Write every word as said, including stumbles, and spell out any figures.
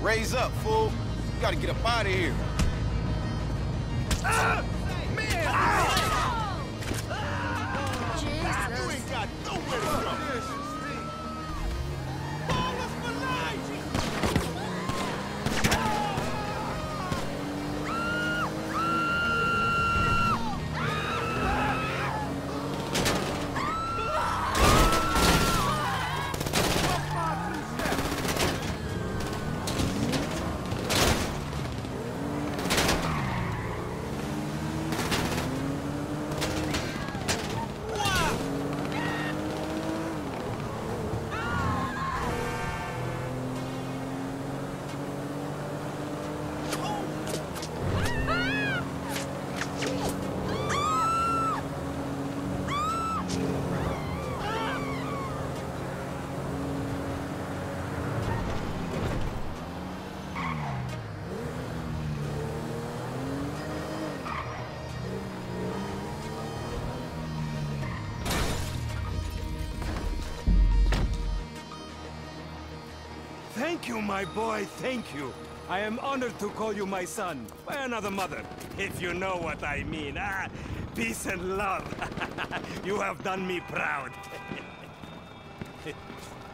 Raise up, fool. You gotta get up out of here. Ah! Man! Ah! Jesus. You ain't got nowhere to go. Thank you, my boy, thank you. I am honored to call you my son, by another mother, if you know what I mean. Ah, peace and love. You have done me proud.